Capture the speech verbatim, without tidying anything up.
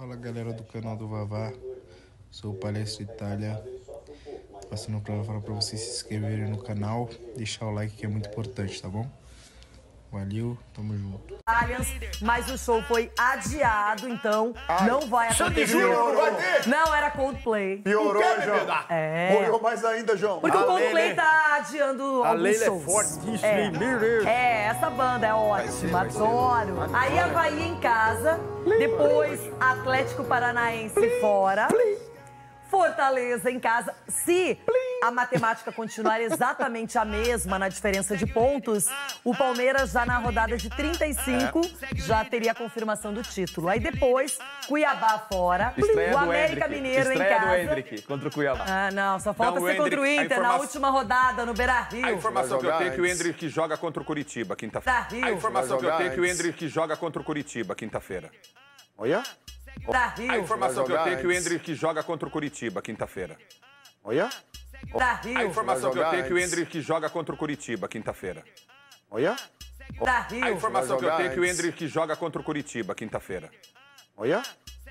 Fala galera do canal do Vavá, sou o Palestra Itália, passando para falar para vocês se inscreverem no canal, deixar o like que é muito importante, tá bom? Valeu, tamo junto. Mas o show foi adiado, então Ai, não vai acontecer. Juro, não vai ter? Não, era Coldplay. Piorou, João. É. Morreu mais ainda, João. Porque o A Coldplay Lele- tá adiando A alguns Leila é shows. fortíssima, É. hein? Meu Deus. É, essa banda é ótima, vai ser. adoro. Aí Havaí em casa, depois Atlético Paranaense fora, Fortaleza em casa. Se a matemática continuar exatamente a mesma na diferença de pontos, o Palmeiras já na rodada de trinta e cinco já teria a confirmação do título. Aí depois, Cuiabá fora, Estreia o do América Hendrick. Mineiro em Estreia do casa. Hendrick contra o Cuiabá. Ah, não, só falta Não, o ser contra o Hendrick, a Inter na informa- última rodada, no Beira-Rio. A informação que eu Vai tenho é que o jogar Hendrick joga contra o Curitiba quinta-feira. Beira-Rio. A informação Vai que eu jogar tenho é que o antes. Hendrick joga contra o Curitiba quinta-feira. Olha, Beira-Rio. A informação Vai que eu jogar tenho é que o antes. Hendrick joga contra o Curitiba quinta-feira. olha, Beira-Rio. A informação Vai que eu jogar tenho é que o antes. Hendrick joga contra o Curitiba quinta-feira. olha, Beira-Rio. A informação Vai que eu jogar tenho é que o antes. Hendrick joga contra o Curitiba quinta-feira. olha.